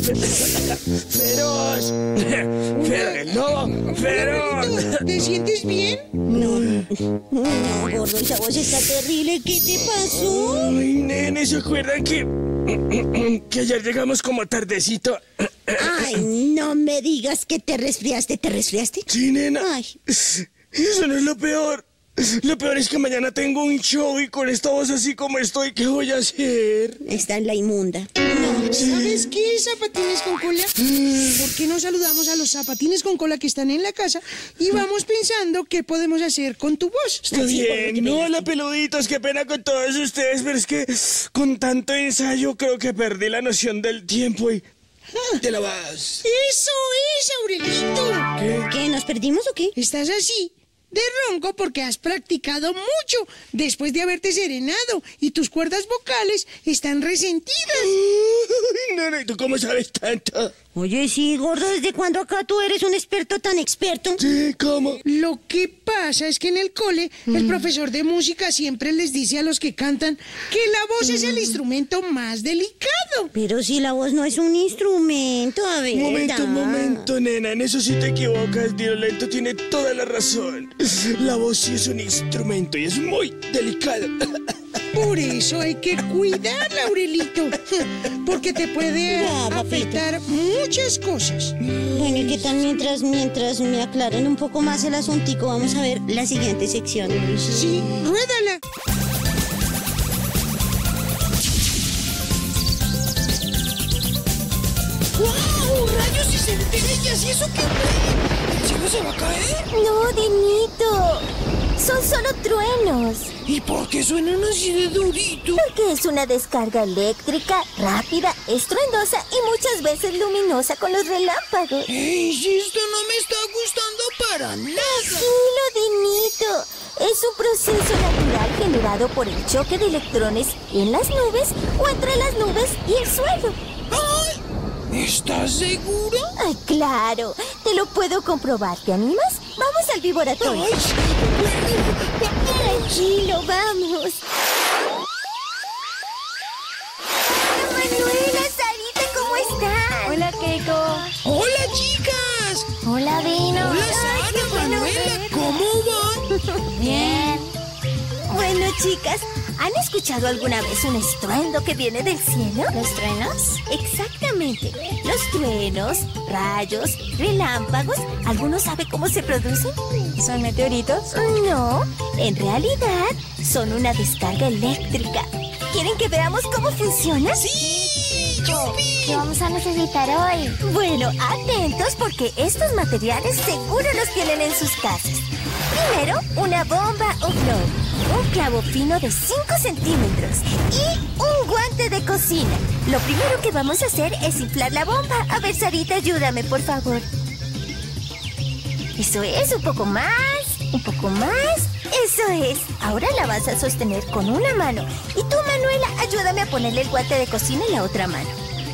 feroz. El lobo feroz. ¿Te sientes bien? No, gordo, esa voz está terrible. ¿Qué te pasó? Ay, nene, ¿se acuerdan que ayer llegamos como tardecito? Ay, no me digas que te resfriaste. ¿Te resfriaste? Sí, nena. Ay. Eso no es lo peor. Lo peor es que mañana tengo un show y con esta voz así como estoy, ¿qué voy a hacer? Está en la inmunda. ¿Sabes qué, Zapatines con Cola? ¿Por qué no saludamos a los Zapatines con Cola que están en la casa y vamos pensando qué podemos hacer con tu voz? Está bien. No, hola, peluditos, qué pena con todos ustedes, pero es que con tanto ensayo creo que perdí la noción del tiempo y... ¡Te la vas! ¡Eso es, Aurelito! ¿Qué, nos perdimos o qué? Estás así, de ronco, porque has practicado mucho después de haberte serenado y tus cuerdas vocales están resentidas. No, ¿y tú cómo sabes tanto? Oye, sí, gordo, ¿desde cuándo acá tú eres un experto tan experto? Sí, ¿cómo? Lo que pasa es que en el cole, el profesor de música siempre les dice a los que cantan que la voz es el instrumento más delicado. Pero si la voz no es un instrumento, a ver. Un momento, nena, en eso sí te equivocas, Diolento tiene toda la razón. La voz sí es un instrumento y es muy delicado. Por eso hay que cuidarla, Aurelito, porque te puede Ya, papito. afectar muchas cosas. Bueno, ¿y qué tal mientras me aclaran un poco más el asuntico? Vamos a ver la siguiente sección. Sí, ruédala. ¡Wow! ¡Rayos y centellas! ¿Y eso qué fue? ¿El cielo se va a caer? No, Dinito. Son solo truenos. ¿Y por qué suenan así de durito? Porque es una descarga eléctrica rápida, estruendosa y muchas veces luminosa con los relámpagos. ¡Ey, esto no me está gustando para nada! Tranquilo, Dinito. Es un proceso natural generado por el choque de electrones en las nubes o entre las nubes y el suelo. ¡Ay! ¿Estás seguro? Ay, claro. Te lo puedo comprobar. ¿Te animas? Vamos al viboratorio. ¡Ay, sí! Tranquilo, vamos. Manuela, Sarita, ¿cómo están? Hola, Keiko. ¡Hola, chicas! Hola, Dino. ¡Hola, Ay, qué Sara, bueno Manuela! verte. ¿Cómo van? Bien. Bueno, chicas, ¿han escuchado alguna vez un estruendo que viene del cielo? ¿Los truenos? Exactamente. Los truenos, rayos, relámpagos. ¿Alguno sabe cómo se producen? ¿Son meteoritos? No, en realidad son una descarga eléctrica. ¿Quieren que veamos cómo funciona? ¡Sí! ¿Qué vamos a necesitar hoy? Bueno, atentos porque estos materiales seguro los tienen en sus casas. Primero, una bomba o globo, un clavo fino de 5 centímetros y un guante de cocina. Lo primero que vamos a hacer es inflar la bomba. A ver, Sarita, ayúdame, por favor. Eso es, un poco más, un poco más. Eso es. Ahora la vas a sostener con una mano. Y tú, Manuela, ayúdame a ponerle el guante de cocina en la otra mano.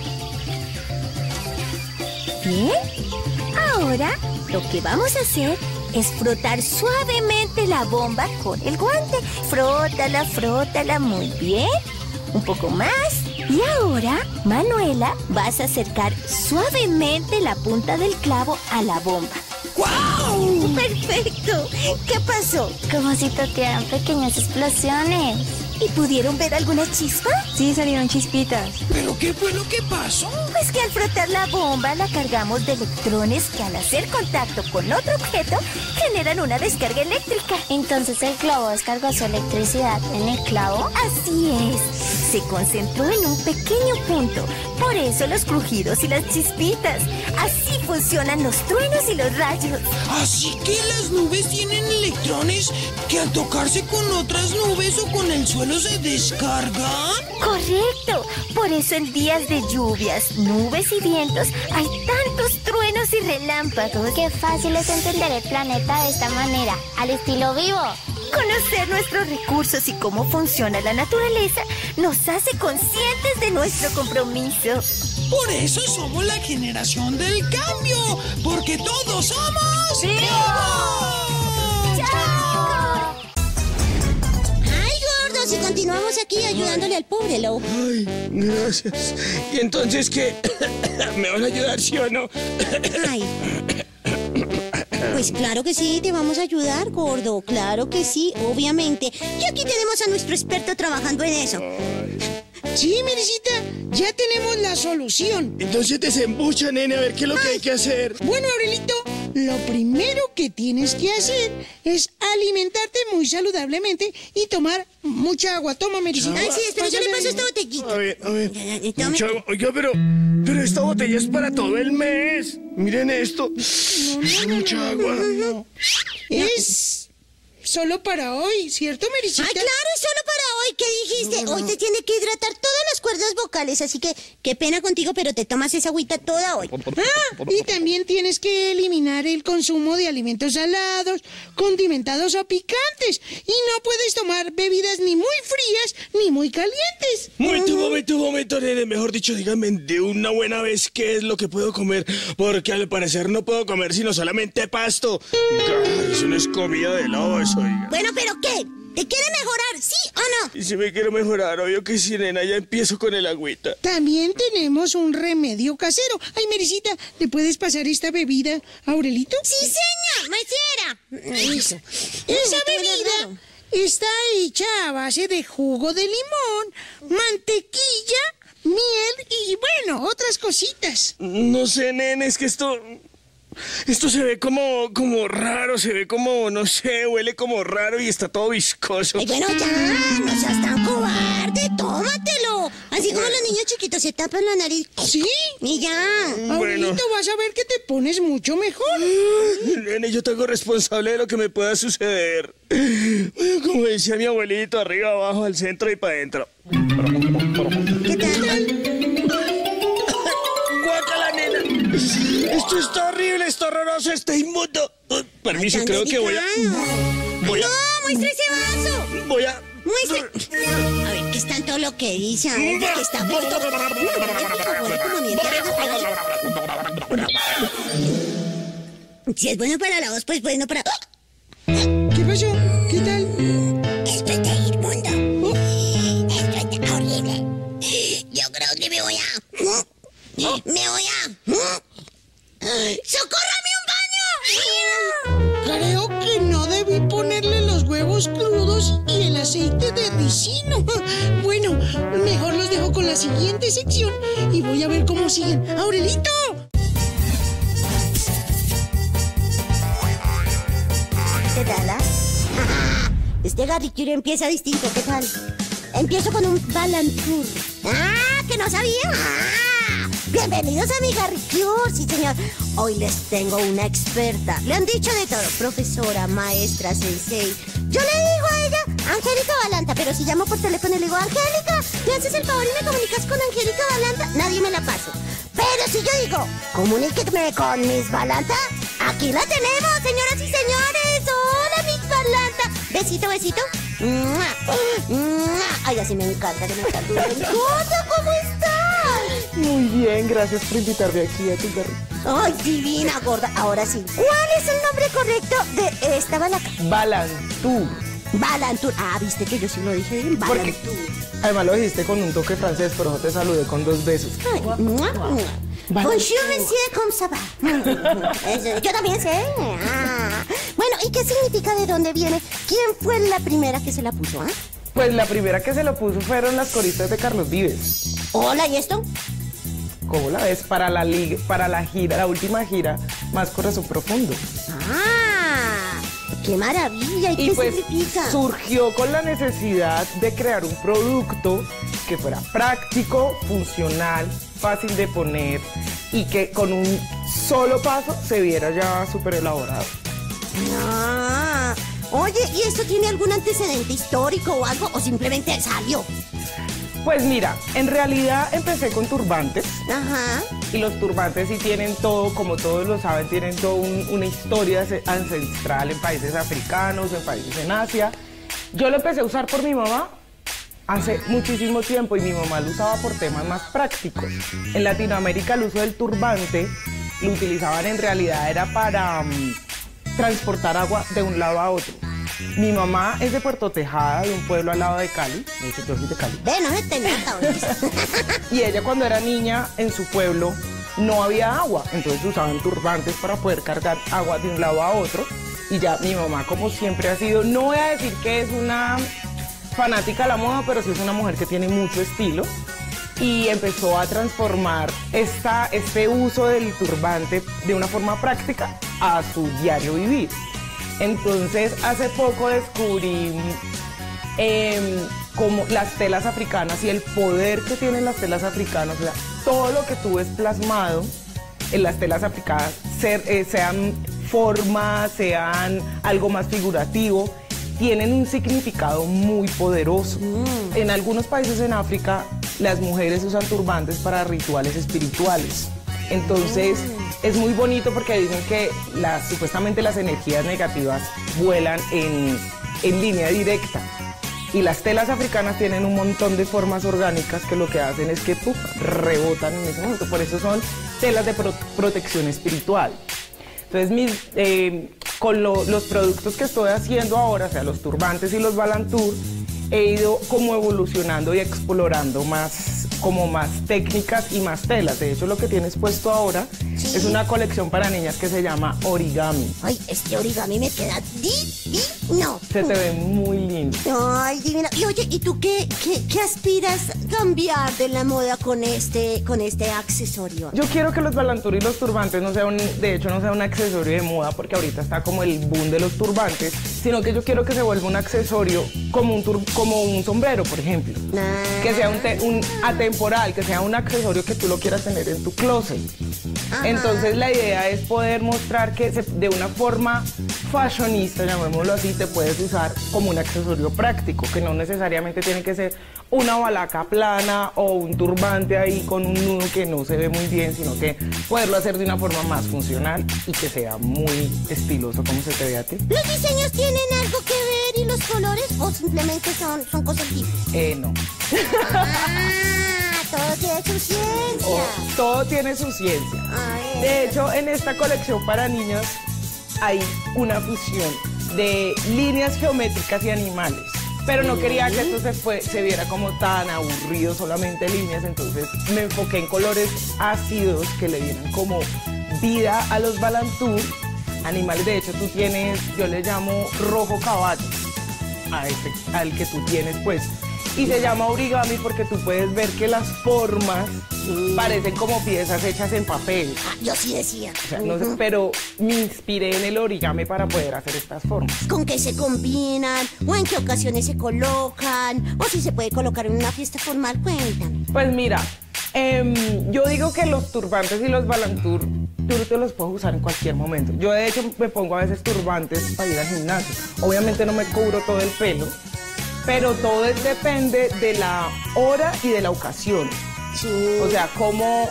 Bien. Ahora, lo que vamos a hacer es frotar suavemente la bomba con el guante. Frótala, frótala, muy bien. Un poco más. Y ahora, Manuela, vas a acercar suavemente la punta del clavo a la bomba. ¡Guau! ¡Perfecto! ¿Qué pasó? Como si totearan pequeñas explosiones. ¿Y pudieron ver alguna chispa? Sí, salieron chispitas. ¿Pero qué fue lo que pasó? Pues que al frotar la bomba la cargamos de electrones que al hacer contacto con otro objeto generan una descarga eléctrica. Entonces el globo descargó su electricidad en el clavo. Así es. Se concentró en un pequeño punto. Por eso los crujidos y las chispitas. Así funcionan los truenos y los rayos. Así que las nubes tienen electrones que al tocarse con otras nubes o con el suelo se descargan. Correcto. Por eso en días de lluvias, nubes y vientos hay tantos truenos y relámpagos. Qué fácil es entender el planeta de esta manera, al estilo vivo. Conocer nuestros recursos y cómo funciona la naturaleza nos hace conscientes de nuestro compromiso. Por eso somos la generación del cambio, porque todos somos vivos. ¡Chao! ¡Ay, gordos! Y con continuamos aquí ayudándole al pobre lobo. Ay, gracias. ¿Y entonces qué? ¿Me van a ayudar, sí o no? Ay. Pues claro que sí, te vamos a ayudar, gordo. Claro que sí, obviamente. Y aquí tenemos a nuestro experto trabajando en eso. Sí, Merecita, ya tenemos la solución. Entonces desembucha, nene, a ver qué es lo que hay que hacer. Bueno, Aurelito, lo primero que tienes que hacer es alimentarte muy saludablemente y tomar mucha agua. Toma, Merecita. Ay, sí, espera, yo le paso esta A botellita. ver, a ver. Tome. Mucha agua. Oiga, pero esta botella es para todo el mes. Miren esto. Mucha agua. Es solo para hoy, ¿cierto, Merecita? Ay, claro, es solo para hoy. ¿Qué dijiste? Hoy te tiene que hidratar todas las cuerdas vocales, así que qué pena contigo, pero te tomas esa agüita toda hoy. Ah, y también tienes que eliminar el consumo de alimentos salados, condimentados o picantes. Y no puedes tomar bebidas ni muy frías ni muy calientes. Momento, nene. Mejor dicho, díganme de una buena vez qué es lo que puedo comer, porque al parecer no puedo comer sino solamente pasto. Eso no es comida de lobos, oiga. Bueno, ¿pero qué? ¿Te quiere mejorar, sí o no? Y si me quiero mejorar, obvio que sí, nena, ya empiezo con el agüita. También tenemos un remedio casero. Ay, Merecita, ¿le puedes pasar esta bebida a Aurelito? Sí, señor, maiciera. Eso. Esa bebida está hecha a base de jugo de limón, mantequilla, miel y, bueno, otras cositas. No sé, nene, es que esto se ve como raro, se ve como, no sé, huele como raro y está todo viscoso. Ay, bueno, ya, no seas tan cobarde, tómatelo. Así como los niños chiquitos se tapan la nariz. ¿Sí? Y ya. Aurelito, vas a ver que te pones mucho mejor. Nene, yo tengo responsable de lo que me pueda suceder. Bueno, como decía mi abuelito, arriba, abajo, al centro y para adentro. ¿Qué tal? ¡Guácala, nena! Esto está horrible, está horroroso, está inmundo. Permiso, Tan creo que voy a... No, muestra ese vaso. Voy a... Muestre. A ver, ¿qué es tanto lo que dice? A ver, que está puesto. Si es bueno para la voz, pues bueno para... ¿Qué pasó? ¿Qué tal? Esto está inmundo. Esto está horrible. Yo creo que me voy a... ¡Socórrame un baño! Creo que no debí ponerle los huevos crudos y el aceite de ricino. Bueno, mejor los dejo con la siguiente sección y voy a ver cómo siguen. ¡Aurelito! ¿Qué tal, Este garriquero empieza distinto, ¿qué tal? Empiezo con un Balantour. ¡Ah, que no sabía! Bienvenidos a mi Garricure, sí señor. Hoy les tengo una experta. Le han dicho de todo, profesora, maestra, sensei. Yo le digo a ella, Angélica Balanta, pero si llamo por teléfono y le digo, Angélica, ¿me haces el favor y me comunicas con Angélica Balanta? Nadie me la pasa. Pero si yo digo, comuníqueme con Miss Balanta, aquí la tenemos, señoras y señores. Hola, Miss Balanta. Besito, besito. Ay, así me encanta, que me encanta. ¿Cómo estás? Muy bien, gracias por invitarme aquí a tu garrido. Ay, divina, gorda. Ahora sí, ¿cuál es el nombre correcto de esta balaca? Balantour. Balantour. Ah, viste que yo sí lo dije bien. Porque Balantour. además lo dijiste con un toque francés, pero yo te saludé con 2 besos. Ay, bonjour, monsieur, ¿cómo se va? Yo también sé. Bueno, ¿y qué significa de dónde viene? ¿Quién fue la primera que se la puso, Pues la primera que se lo puso fueron las coristas de Carlos Vives. Hola, ¿y esto? ¿Cómo la ves? Para la gira, la última gira, Más Corazón Profundo. ¡Ah! ¡Qué maravilla! ¿Y qué pues significa? surgió con la necesidad de crear un producto que fuera práctico, funcional, fácil de poner y que con un solo paso se viera ya súper elaborado. Ah, oye, ¿y esto tiene algún antecedente histórico o algo? ¿O simplemente salió? Pues mira, en realidad empecé con turbantes. Ajá. Y los turbantes sí tienen todo, como todos lo saben, tienen toda una historia ancestral en países africanos, en países en Asia. Yo lo empecé a usar por mi mamá hace muchísimo tiempo y mi mamá lo usaba por temas más prácticos. En Latinoamérica el uso del turbante lo utilizaban en realidad era para transportar agua de un lado a otro. Mi mamá es de Puerto Tejada, de un pueblo al lado de Cali. Me dice, yo soy de Cali. Ve, no se te nota, ¿oíste? Y ella cuando era niña, en su pueblo, no había agua. Entonces usaban turbantes para poder cargar agua de un lado a otro. Y ya mi mamá, como siempre ha sido, no voy a decir que es una fanática de la moda, pero sí es una mujer que tiene mucho estilo. Y empezó a transformar este uso del turbante de una forma práctica a su diario vivir. Entonces, hace poco descubrí como las telas africanas y el poder que tienen las telas africanas. O sea, todo lo que tú ves plasmado en las telas africanas, sean formas, sean algo más figurativo, tienen un significado muy poderoso. En algunos países en África, las mujeres usan turbantes para rituales espirituales. Entonces, es muy bonito porque dicen que supuestamente las energías negativas vuelan en línea directa. Y las telas africanas tienen un montón de formas orgánicas que lo que hacen es que rebotan en ese momento. Por eso son telas de protección espiritual. Entonces, con los productos que estoy haciendo ahora, o sea, los turbantes y los balantour, he ido como evolucionando y explorando más técnicas y más telas. De hecho, lo que tienes puesto ahora es una colección para niñas que se llama origami. Ay, este origami me queda divino. Se te ve muy lindo. Ay, divino. Y oye, ¿y tú qué aspiras a cambiar de la moda con este accesorio? Yo quiero que los balantour y los turbantes no sea un accesorio de moda, porque ahorita está como el boom de los turbantes, sino que yo quiero que se vuelva un accesorio como un sombrero, por ejemplo. Que sea un atemporal, que sea un accesorio que tú lo quieras tener en tu closet. Ajá. Entonces la idea es poder mostrar que de una forma fashionista, llamémoslo así, te puedes usar como un accesorio práctico, que no necesariamente tiene que ser una balaca plana o un turbante ahí con un nudo que no se ve muy bien, sino que poderlo hacer de una forma más funcional y que sea muy estiloso como se te ve a ti. ¿Los diseños tienen algo que ver y los colores o simplemente son cosas libres? No. Todo tiene su ciencia. Todo tiene su ciencia. De hecho, en esta colección para niños hay una fusión de líneas geométricas y animales. Pero no quería que esto se viera como tan aburrido, solamente líneas. Entonces me enfoqué en colores ácidos que le dieran como vida a los balantour. Animales, de hecho, tú tienes, yo le llamo rojo caballo al que tú tienes puesto. Y se llama origami porque tú puedes ver que las formas parecen como piezas hechas en papel. Yo sí decía. O sea, no sé, pero me inspiré en el origami para poder hacer estas formas. ¿Con qué se combinan? ¿O en qué ocasiones se colocan? ¿O si se puede colocar en una fiesta formal? Cuéntame. Pues mira, yo digo que los turbantes y los balantour tú te los puedes usar en cualquier momento. Yo de hecho me pongo a veces turbantes para ir al gimnasio. Obviamente no me cubro todo el pelo, pero todo depende de la hora y de la ocasión. Sí. O sea, como,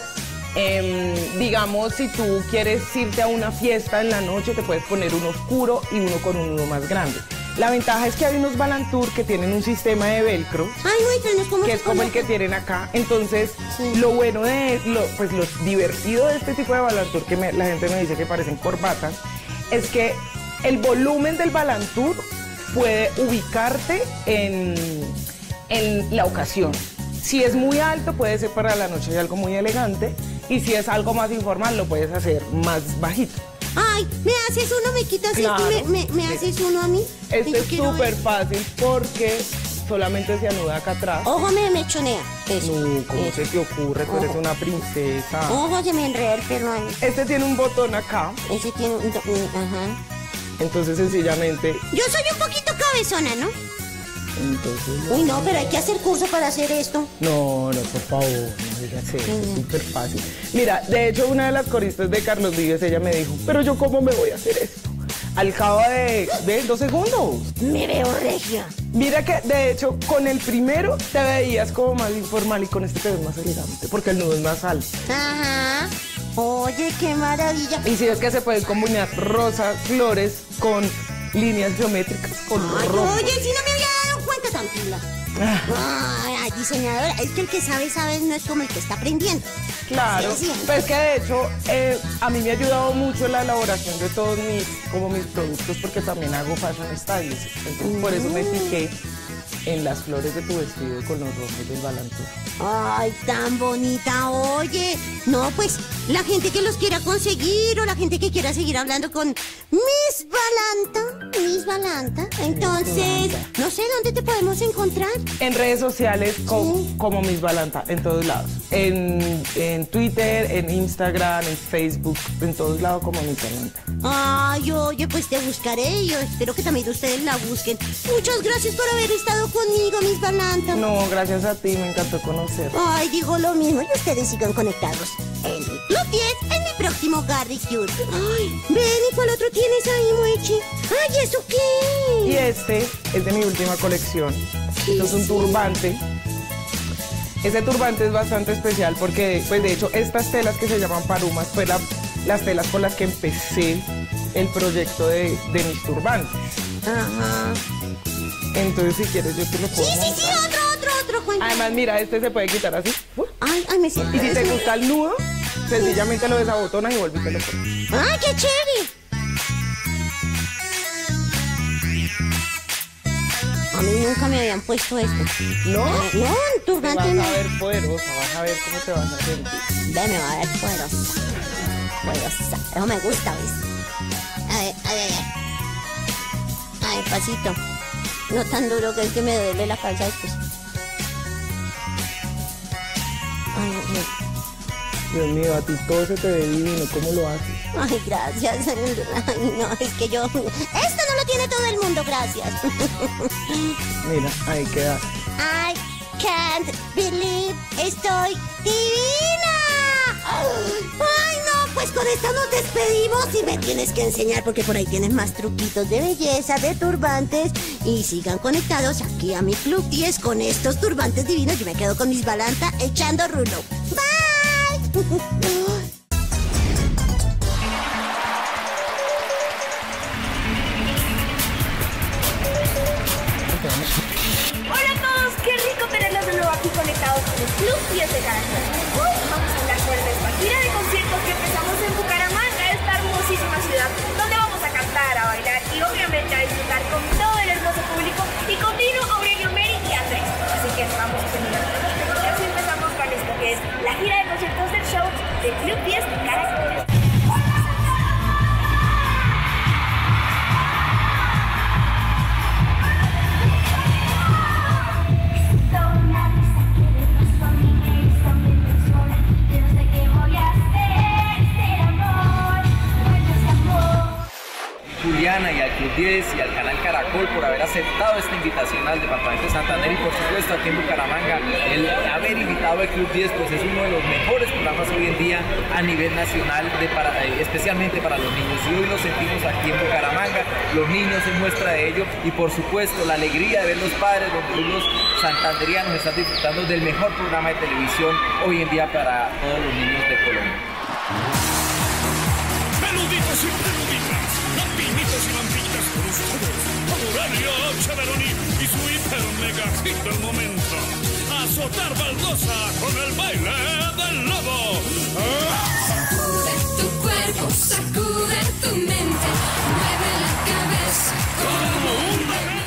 digamos, si tú quieres irte a una fiesta en la noche, te puedes poner uno oscuro y uno con un nudo más grande. La ventaja es que hay unos balantour que tienen un sistema de velcro, que es como el que tienen acá. Entonces, lo bueno lo divertido de este tipo de balantour, que la gente me dice que parecen corbatas, es que el volumen del balantour puede ubicarte en la ocasión. Si es muy alto, puede ser para la noche algo muy elegante, y si es algo más informal, lo puedes hacer más bajito. Ay, ¿me haces uno? ¿Me quitas claro. ¿Me haces uno a mí? Este es súper fácil porque solamente se anuda acá atrás. Ojo, me chonea. Eso. No, ¿cómo se te ocurre? Tú eres una princesa. Ojo, se me enreda el pelo ahí. Este tiene un botón acá. Ese tiene un... Ajá. Entonces, sencillamente... Yo soy un poquito cabezona, ¿no? Entonces... Uy, no, pero hay que hacer curso para hacer esto. No, por favor, no digas eso, es súper fácil. Mira, de hecho, una de las coristas de Carlos Vives, ella me dijo, pero yo ¿cómo me voy a hacer esto? Al cabo de 2 segundos. Me veo regia. Mira que, de hecho, con el primero te veías como más informal y con este te ves más elegante, porque el nudo es más alto. Ajá. Oye, qué maravilla. Y si es que se pueden combinar rosas, flores con líneas geométricas, con rojo. Oye, si no me había dado cuenta tan pila. Ay, diseñadora, es que el que sabe, no es como el que está aprendiendo. Claro, Sí. pues que de hecho a mí me ha ayudado mucho en la elaboración de todos mis productos porque también hago fashion stylist. Entonces por eso me fijé en las flores de tu vestido y con los rojos del Balantour. Ay, tan bonita, oye. No, pues, la gente que los quiera conseguir o la gente que quiera seguir hablando con Miss Balanta. Entonces, no sé, ¿dónde te podemos encontrar? En redes sociales como Miss Balanta, en todos lados. En Twitter, en Instagram, en Facebook, en todos lados como Miss Balanta. Ay, oye, pues te buscaré y yo espero que también ustedes la busquen. Muchas gracias por haber estado conmigo, Miss Balanta. No, gracias a ti, me encantó conocer. Ay, digo lo mismo y ustedes sigan conectados. En mi Club 10, en mi próximo Garry Cure. Ay, ven, ¿y cuál otro tienes ahí, Mueche? Ay, ¿eso qué? Y este es de mi última colección. Esto es un turbante. Ese turbante es bastante especial porque, pues de hecho, estas telas que se llaman parumas fue las telas con las que empecé el proyecto de mis turbantes. Ajá. Entonces, si quieres, yo te lo puedo Sí, otro, cuenta. Además, mira, este se puede quitar así. Ay, me siento. Y si te gusta el nudo, sencillamente lo desabotonas y vuelves y te lo pones. ¡Ay, qué chévere! A mí nunca me habían puesto esto. ¿No? No, un Te turbante vas no. a ver poderosa, vas a ver cómo te vas a sentir. Ve, me va a ver poderosa. Eso me gusta, ¿ves? A ver. Ay, pasito. No tan duro que es que me duele la calza después. Ay, no. Dios mío, a ti todo se te ve divino, ¿cómo lo haces? Ay, gracias. Ay, no, es que yo... Esto no lo tiene todo el mundo, gracias. Mira, ahí queda. I can't believe estoy divina. Ay, no, pues con esta nos despedimos y me tienes que enseñar porque por ahí tienes más truquitos de belleza, de turbantes. Y sigan conectados aquí a mi Club 10 con estos turbantes divinos. Yo me quedo con Miss Balanta echando rulo. Bye. Hola a todos, qué rico tenerlos de nuevo aquí conectados con el Club 10 de Caracas. Hoy vamos a hablar sobre nuestra gira de conciertos que empezamos en Bucaramanga, esta hermosísima ciudad, donde vamos a cantar, a bailar y obviamente a disfrutar con todo el hermoso público y con Dino, Aurelio, Mary y Andrés. Así que vamos a terminar las preguntas y empezamos con esto que es la gira de conciertos del show de Club 10 de Caracas. Juliana y al Club 10 y al canal Caracol por haber aceptado esta invitación al departamento de Santander y por supuesto aquí en Bucaramanga. El haber invitado al Club 10 pues es uno de los mejores programas hoy en día a nivel nacional, especialmente para los niños, y hoy lo sentimos aquí en Bucaramanga. Los niños en muestra de ello y por supuesto la alegría de ver los padres, donde los santanderianos están disfrutando del mejor programa de televisión hoy en día para todos los niños de Colombia. Peluditos y peluditas, vampinitos y vampitas con ustedes, Aurelio Cheveroni y su hiper mega hit del momento. Azotar baldosa con el baile del lobo. Sacude tu cuerpo, sacude tu mente, mueve la cabeza como un bebé.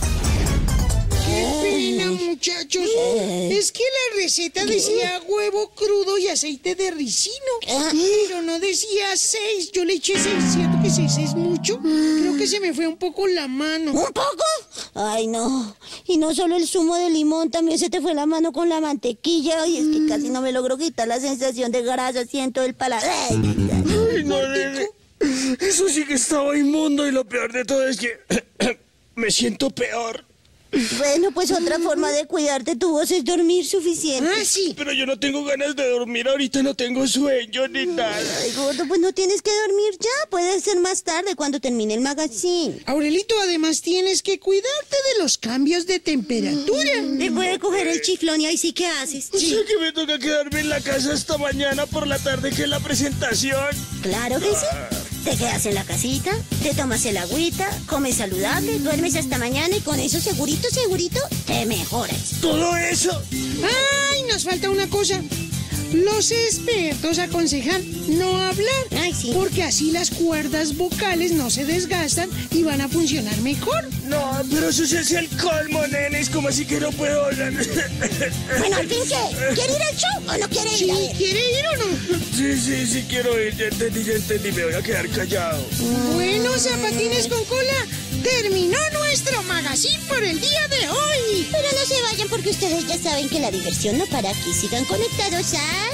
¡Qué pena, muchachos! Es que la receta decía huevo crudo y aceite de ricino. Pero no decía 6. Yo le eché 6. ¿Cierto que 6 es mucho? Creo que se me fue un poco la mano. ¿Un poco? Ay, no. Y no solo el zumo de limón, también se te fue la mano con la mantequilla. Y es que casi no me logro quitar la sensación de grasa así en todo el paladar. Ay, no, nene. Eso sí que estaba inmundo y lo peor de todo es que me siento peor. Bueno, pues otra forma de cuidarte tu voz es dormir suficiente. Ah, sí. Pero yo no tengo ganas de dormir ahorita, no tengo sueño ni nada. Ay, gordo, pues no tienes que dormir ya. Puede ser más tarde cuando termine el magazine. Aurelito, además tienes que cuidarte de los cambios de temperatura. Me puede coger el chiflón y ahí sí que haces. O sea que me toca quedarme en la casa hasta mañana por la tarde, que es la presentación. Claro que sí. Te quedas en la casita, te tomas el agüita, comes saludable, duermes hasta mañana y con eso segurito te mejoras. ¿Todo eso? ¡Ay, nos falta una cosa! Los expertos aconsejan no hablar, porque así las cuerdas vocales no se desgastan y van a funcionar mejor. No, pero eso sí es el colmo, nene. Es como así que no puedo hablar. Bueno, al fin, ¿qué? ¿Quiere ir al show o no quiere ir? Sí, ¿quiere ir o no? Sí, quiero ir. Ya entendí. Me voy a quedar callado. Bueno, Zapatines con Cola, terminó nuestro magazine por el día de hoy. Pero no se vayan porque ustedes ya saben que la diversión no para aquí. Sigan conectados a...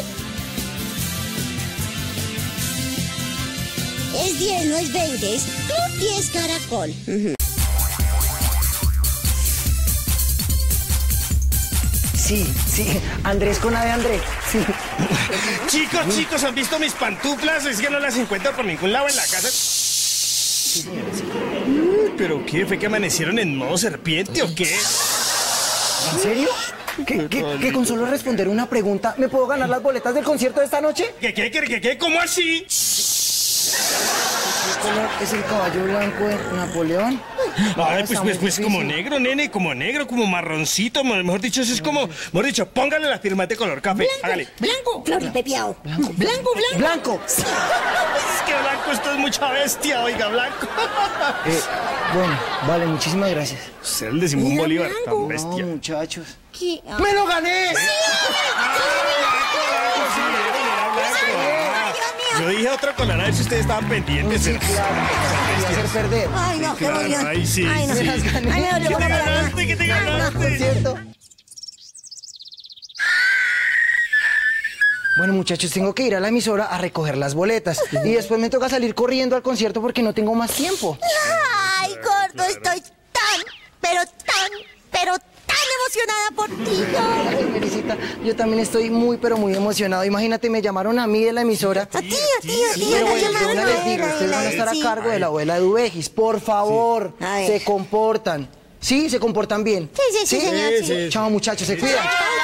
Es 10, no es 20, es Club 10 Caracol. Sí, Andrés con A de Andrés, sí. Chicos, ¿han visto mis pantuflas? Es que no las encuentro por ningún lado en la casa. Sí, señora, sí. ¿Pero qué? ¿Fue que amanecieron en modo serpiente o qué? ¿En serio? ¿Que con solo responder una pregunta me puedo ganar las boletas del concierto de esta noche? ¿Qué? ¿Cómo así? ¿Qué color es el caballo blanco de Napoleón? Ay, pues como negro, nene, como negro, como marroncito, mejor dicho, eso es como, mejor dicho, póngale la firma de color café, hágale. Blanco. Floripepiao. Blanco. Es que blanco, esto es mucha bestia, oiga, blanco. Bueno, vale, muchísimas gracias. Usted es el de Simón Bolívar, tan bestia. No, muchachos. ¿Qué? ¡Me lo gané! Yo dije otro color, a ver si ustedes estaban pendientes. Sí, claro. Quería hacer perder. Ay, no, qué emoción. Ay, sí. Ay, no. Me las gané. Ay, no, ¿Qué te ganaste? ¿Cierto? Bueno, muchachos, tengo que ir a la emisora a recoger las boletas. Y después me toca salir corriendo al concierto porque no tengo más tiempo. Ay, gordo, estoy pero tan emocionada por ti. Ay, Merisita, yo también estoy muy emocionado. Imagínate, me llamaron a mí de la emisora. A ti. Pero bueno, de una les digo, ustedes van a estar a cargo de la abuela de Dubejis. Por favor, se comportan. ¿Sí? ¿Se comportan bien? Sí, señor. Sí. Chao, muchachos, se cuidan.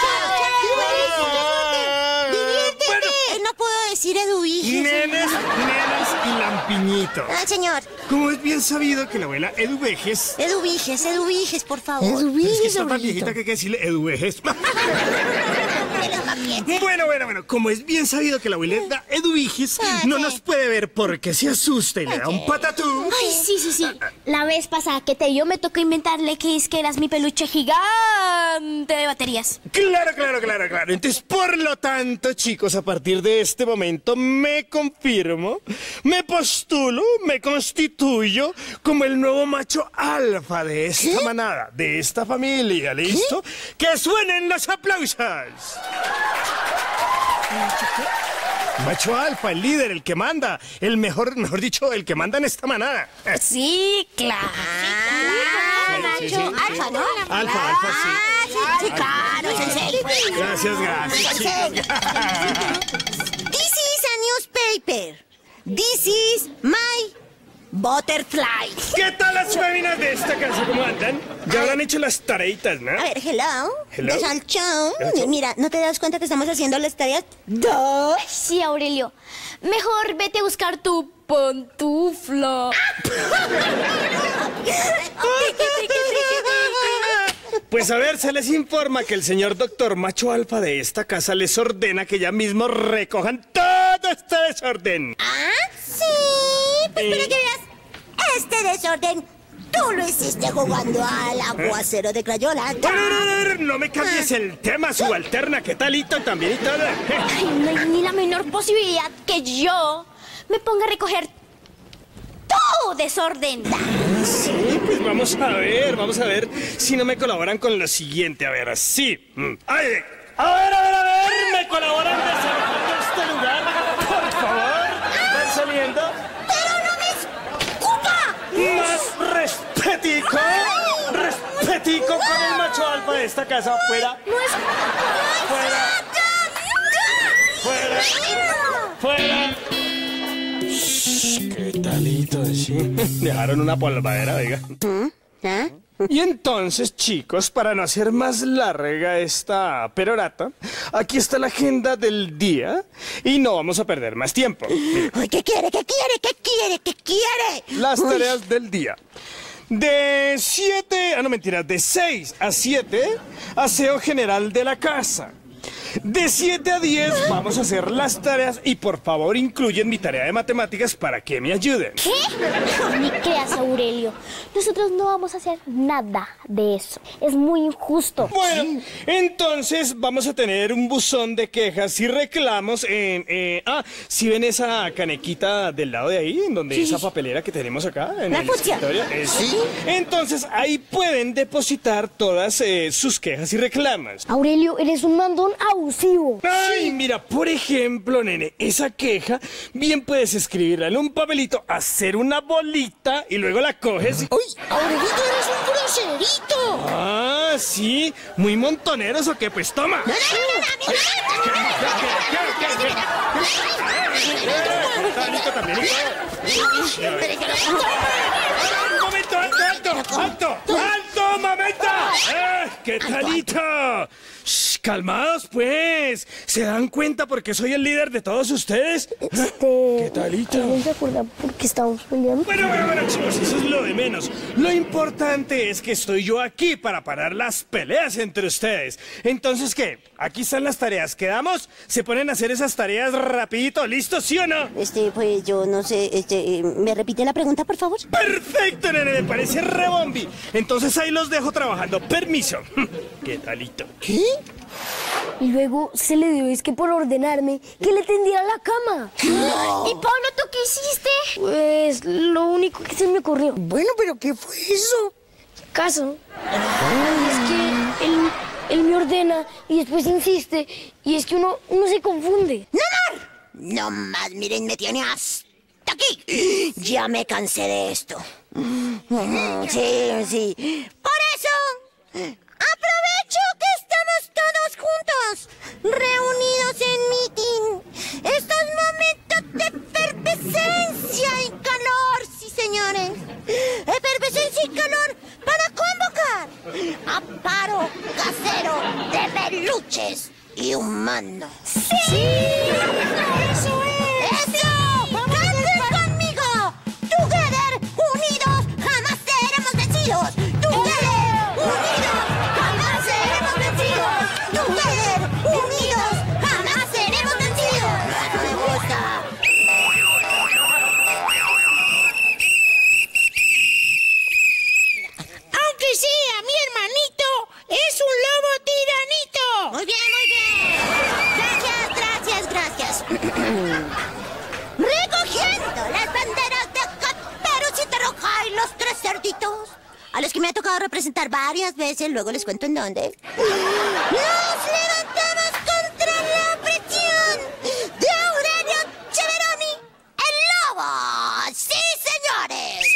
Diviértete. No puedo decir Eduviges. Nenes y lampiñito. Ay, señor. Como es bien sabido que la abuela Eduvejes... Eduviges, por favor. Es que está tan viejita que hay que decirle Eduvejes. Bueno, como es bien sabido que la abuelita Eduviges no nos puede ver porque se asusta y le da un patatú. Ay, sí. La vez pasada que te dio me tocó inventarle que es que eras mi peluche gigante de baterías. Claro. Entonces, por lo tanto, chicos, a partir de este momento me confirmo, me postulo, me constituyo como el nuevo macho alfa de esta manada, de esta familia, ¿listo? ¡Que suenen los aplausos! Macho alfa, el líder, el que manda, el mejor dicho, el que manda en esta manada. Sí, claro. Sí. Alfa, ¿no? Alfa, sí. Sí, claro, es en serio. Gracias, chicos. This is a newspaper. This is my butterfly. ¿Qué tal las féminas de esta casa? ¿Cómo andan? Ya habrán hecho las tareitas, ¿no? A ver, hello. Hello. Salchón. Mira, ¿no te das cuenta que estamos haciendo las tareas? Dos. Sí, Aurelio. Mejor vete a buscar tu pantufla. Pues a ver, se les informa que el señor doctor macho alfa de esta casa les ordena que ya mismo recojan todo este desorden. Ah, sí. Pues para que veas, este desorden tú lo hiciste jugando al aguacero de Crayola. No me cambies el tema, subalterna. ¿Qué talito también y todo? Ay, no hay ni la menor posibilidad que yo me ponga a recoger todo desorden. Sí, pues vamos a ver si no me colaboran con lo siguiente. A ver, así. Ay, a ver, ¿me colaboran desarmando este lugar? Por favor, ¿van saliendo? ¡Pero no me escupa! ¡Más respetico con el macho alfa de esta casa! ¡Fuera! No es... ¡Fuera! ¿Qué talito? Sí. Dejaron una polvadera, oiga. Y entonces, chicos, para no hacer más larga esta perorata, aquí está la agenda del día y no vamos a perder más tiempo. Uy, ¿qué quiere? ¿Qué quiere? ¿Qué quiere? ¿Qué quiere? Las tareas del día. De 6 a 7, aseo general de la casa. De 7 a 10 vamos a hacer las tareas y por favor incluyen mi tarea de matemáticas para que me ayuden. ¿Qué? Ni creas, Aurelio. Nosotros no vamos a hacer nada de eso. Es muy injusto. Bueno, entonces vamos a tener un buzón de quejas y reclamos en... ¿sí ven esa canequita del lado de ahí? En donde esa papelera que tenemos acá en el escritorio. ¿Sí? Entonces ahí pueden depositar todas sus quejas y reclamos. Aurelio, eres un mandón abusivo. Ay, mira, por ejemplo, nene, esa queja bien puedes escribirla en un papelito, hacer una bolita y luego la coges y... ¡Uy, Aurelito, eres un groserito! Ah, sí, muy montoneros o qué, pues toma. ¡Un momento, alto, mamita! ¿Qué talito? Shh, calmados, pues. ¿Se dan cuenta porque soy el líder de todos ustedes? ¿Qué talito? ¿No se acuerdan por qué estamos peleando? Bueno, chicos, eso es lo de menos. Lo importante es que estoy yo aquí para parar las peleas entre ustedes. Entonces, ¿qué? Aquí están las tareas. ¿Quedamos? ¿Se ponen a hacer esas tareas rapidito? ¿Listos, sí o no? Pues yo no sé, ¿me repite la pregunta, por favor? ¡Perfecto, nene! Me parece rebombi. Entonces ahí los dejo trabajando. Permiso. ¿Qué talito? ¿Qué? Y luego se le dio, es que por ordenarme, que le tendiera la cama. No. ¿Y Pablo, tú qué hiciste? Pues lo único que se me ocurrió. Bueno, pero ¿qué fue eso? Caso. Es que él me ordena y después insiste. Y es que uno se confunde. No más, miren, me tiene hasta aquí. Ya me cansé de esto. Sí. Por eso, aprovecho que estamos todos juntos, reunidos en meeting. Estos momentos de efervescencia y calor, sí, señores. Efervescencia y calor para convocar a paro casero de peluches y humanos. ¡Sí! ¡Eso es! ¡Eso! ¡Canten conmigo! ¡Together, unidos, jamás seremos vencidos! ¡Together, unidos, jamás seremos vencidos! ¡Together, unidos, jamás seremos vencidos! ¡No me gusta! Aunque sea mi hermanito, es un lobo tiranito. Muy bien, muy bien. Gracias. Recogiendo las banderas de Caperucita y Roja y los tres cerditos, a los que me ha tocado representar varias veces, luego les cuento en dónde. ¡Nos levantamos contra la opresión de Aurelio Cheveroni, el lobo! ¡Sí, señores!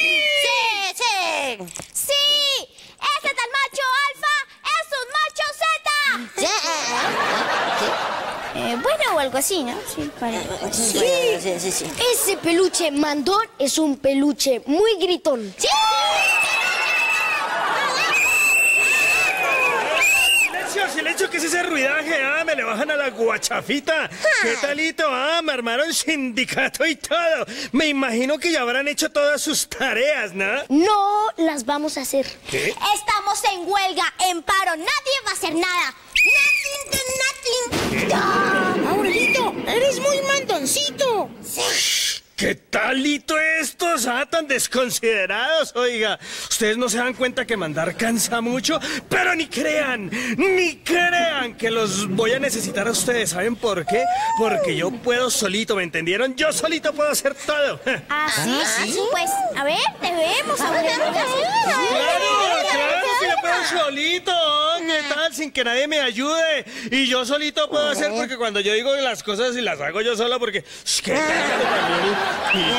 ¡Sí! ¡Ese tal macho alfa es un macho Z! Bueno, o algo así, ¿no? Sí, Sí. Ese peluche mandón es un peluche muy gritón. ¡Sí! Silencio, ¿qué es ese ruidaje? Me le bajan a la guachafita. ¿Qué talito? Me armaron sindicato y todo. Me imagino que ya habrán hecho todas sus tareas, ¿no? No las vamos a hacer. ¿Qué? Estamos en huelga, en paro. Nadie va a hacer nada. ¡Ya! Aurelito, eres muy mandoncito. ¿Qué talito estos? Tan desconsiderados, oiga. Ustedes no se dan cuenta que mandar cansa mucho, pero ni crean que los voy a necesitar a ustedes. ¿Saben por qué? Porque yo puedo solito, ¿me entendieron? Yo solito puedo hacer todo. ¿Sí? Pues, a ver, te vemos. Claro, que yo puedo solito. ¿Qué tal? Sin que nadie me ayude. Y yo solito puedo hacer, porque cuando yo digo las cosas y las hago yo solo, porque... ¡Qué tanto también!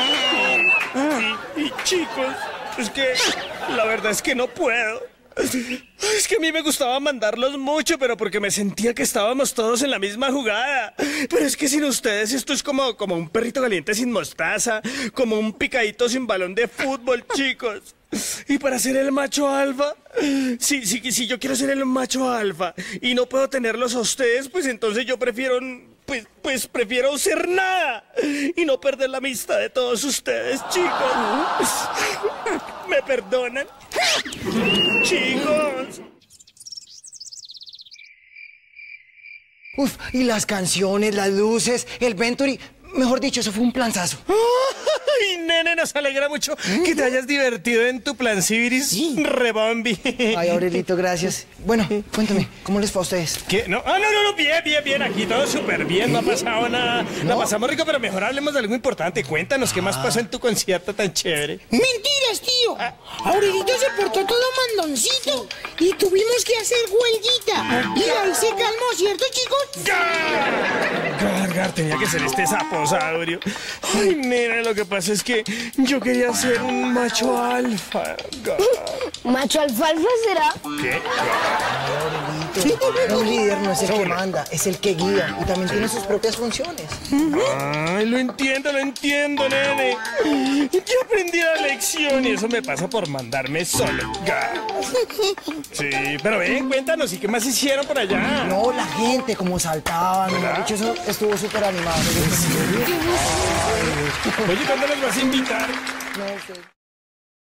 Y chicos, es que la verdad es que no puedo. Es que a mí me gustaba mandarlos mucho, pero porque me sentía que estábamos todos en la misma jugada. Pero es que sin ustedes esto es como un perrito caliente sin mostaza, como un picadito sin balón de fútbol, chicos. Y para ser el macho alfa, si yo quiero ser el macho alfa y no puedo tenerlos a ustedes, pues entonces yo prefiero, pues prefiero ser nada y no perder la amistad de todos ustedes, chicos. ¿Me perdonan? Chicos. Uf, y las canciones, las luces, el Venturi. Mejor dicho, eso fue un planzazo. Ay, nene, nos alegra mucho que te hayas divertido en tu plan Sibiris Rebombi. Ay, Aurelito, gracias. Bueno, cuéntame, ¿cómo les fue a ustedes? ¿Qué? No, no, bien, aquí todo súper bien, no ha pasado nada. La pasamos rico, pero mejor hablemos de algo importante. Cuéntanos, ¿qué más pasó en tu concierto tan chévere? Mentiras, tío. Aurelito se portó todo mandoncito y tuvimos que hacer huelguita. Y ahí se calmó, ¿cierto, chicos? Gar, tenía que ser este saposaurio. Ay, nena, lo que pasa es que yo quería ser un macho alfa. ¿Macho alfalfa será? ¿Qué? Aurelito, un líder no es el que manda, es el que guía y también tiene sus propias funciones. Ay, lo entiendo, nene. Yo aprendí la lección y eso me pasa por mandarme solo. Sí, pero ven, cuéntanos, ¿y qué más hicieron por allá? No, la gente, como saltaban, mejor dicho, eso estuvo súper animado. Oye, ¿cuándo nos vas a invitar? No sé.